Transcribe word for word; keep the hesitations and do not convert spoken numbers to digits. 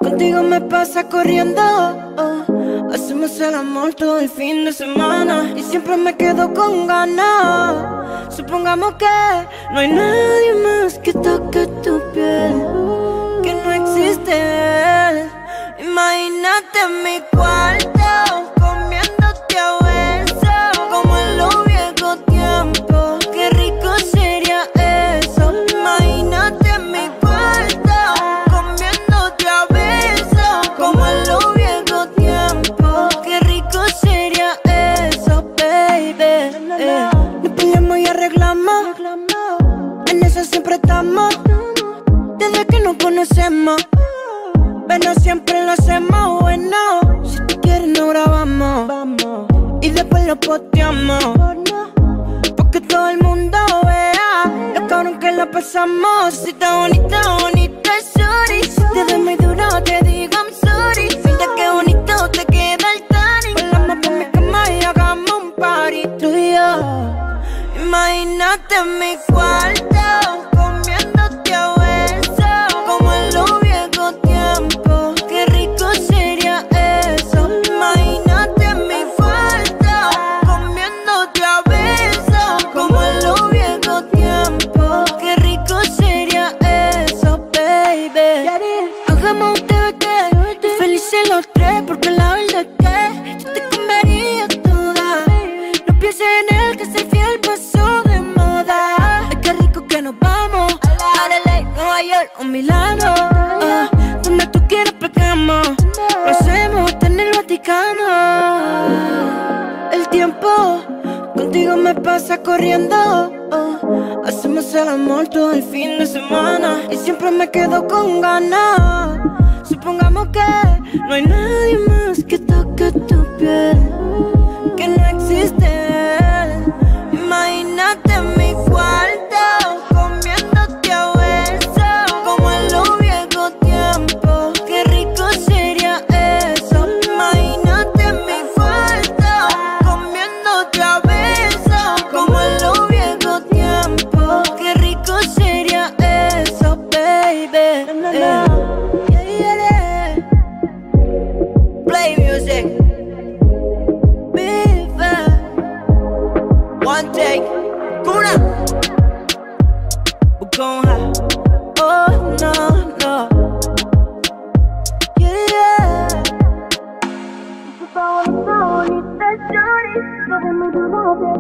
Contigo me pasa corriendo, oh. Hacemos el amor todo el fin de semana y siempre me quedo con ganas. Supongamos que no hay nadie más que toque tu piel, que no existe él. Imagínate en mi cuarto, comiéndote a besos, como en los viejos tiempos. Qué rico sería eso. Imagínate en mi cuarto, comiéndote a besos, como en los viejos tiempos. Qué rico sería eso, baby. Eh. Nos peleamos y arreglamos, en eso siempre estamos, desde que nos conocemos. Pero siempre lo hacemos bueno. Si tú quieres nos grabamos, vamos, y después lo posteamos, porque todo el mundo vea lo cabrón que lo pasamos. Si está bonita, bonita, sorry. Si te doy muy duro te digo I'm sorry. Mira qué bonito te queda el tanning. Volamos por mi cama y hagamos un party, tú y yo. Imagínate en mi cuarto, comiéndote a besos, como en los viejos tiempos. Qué rico sería eso. Imagínate en mi cuarto, comiéndote a besos, como en los viejos tiempos. Qué rico sería eso, baby. Hagamos un T V T, felices los tres, porque la verdad es que yo te comería toda. No pienses en él, que ese fiel pasó de moda. Ay, qué rico que nos vamos a L A, Nueva York o Milano, ah, donde tú quieras pegamos. Lo hacemos hasta en el Vaticano. El tiempo contigo me pasa corriendo, oh. Hacemos el amor todo el fin de semana y siempre me quedo con ganas. Supongamos que no hay nadie más que toque tu piel, que no existe él. Imagínate en mi cuarto, comiéndote a besos, como en los viejos tiempos. Qué rico sería eso. Imagínate en mi cuarto, comiéndote a besos, como en los viejos tiempos. Qué rico sería eso, baby. Eh. Play music, vive, one take, Kuna, Bukonha, oh no, no, yeah. Bonita, bonita, shorty, no de muy duro,